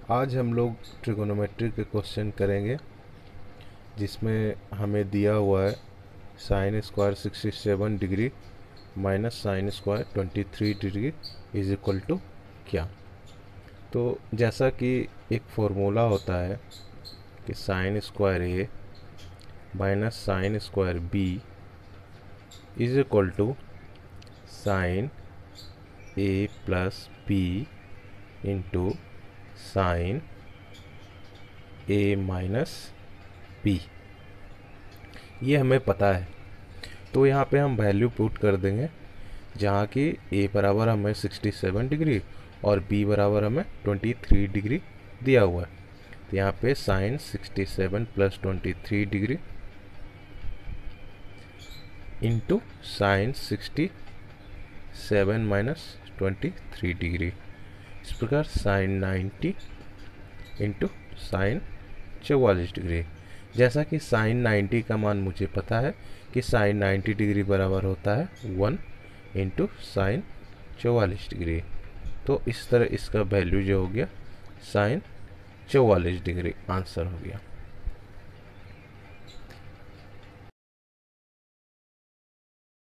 आज हम लोग ट्रिगोनोमेट्री के क्वेश्चन करेंगे, जिसमें हमें दिया हुआ है sine square 67 degree minus sine square 23 degree is equal to क्या। तो जैसा कि एक फॉर्मूला होता है कि sine square A minus sine square B is equal to sine A plus B into sine A minus B, ये हमें पता है। तो यहाँ पे हम वैल्यू पुट कर देंगे, जहाँ कि ए बराबर हमें 67 डिग्री और बी बराबर हमें 23 डिग्री दिया हुआ है। तो यहाँ पे sine 67 plus 23 degree into sine 67 minus 23 degree, इस प्रकार साइन 90 इंटू साइन 44 डिग्री। जैसा कि साइन 90 का मान मुझे पता है कि साइन 90 डिग्री बराबर होता है 1 इंटू साइन 44 डिग्री। तो इस तरह इसका वैल्यू जो हो गया साइन 44 डिग्री आंसर हो गया।